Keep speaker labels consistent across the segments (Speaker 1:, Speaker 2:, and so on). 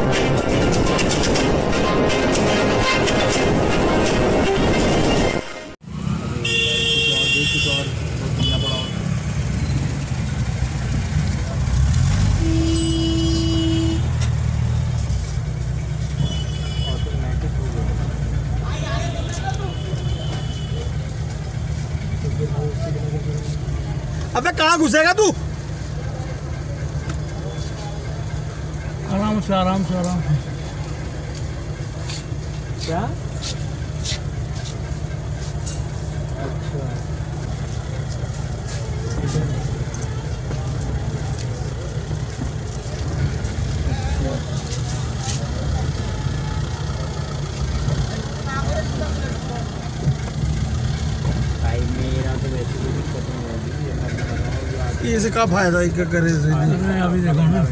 Speaker 1: अबे कहाँ घुसेगा तू?
Speaker 2: आराम से आराम से आराम से।
Speaker 1: क्या? इसे का फायदा क्या करे से नहीं
Speaker 2: अभी देखो ना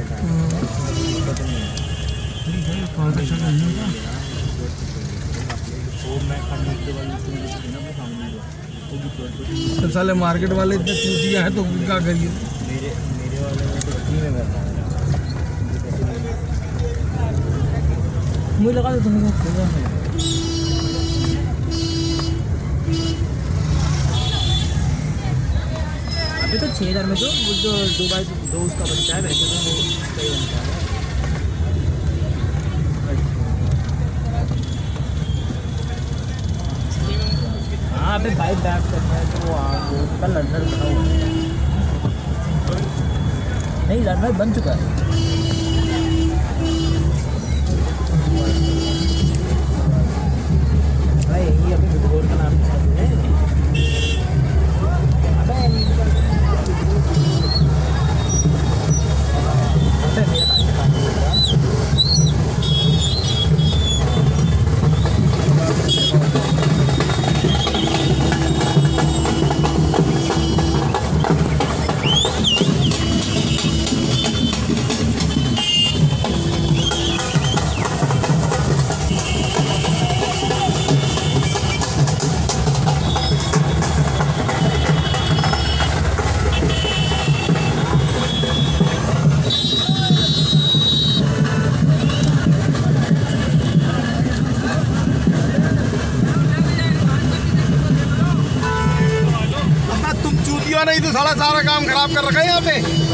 Speaker 1: तो साले मार्केट वाले इतने चूतिया है तो क्या करिए।
Speaker 3: मेरे वाले में तो फ्री में करना है।
Speaker 2: मुझे लगा था तुम्हें
Speaker 3: अभी तो 6000 में जो 2x2 उसका बनता है, वैसे तो वो सही बनता है। हाँ अभी बाइक बैक करना है तो वो उसका लर्नर बना हुआ है। नहीं लर्नर बन चुका है। भाई यही अभी बुधगोर का नाम है।
Speaker 1: नहीं तो सारा काम खराब कर रखा है यहाँ पे।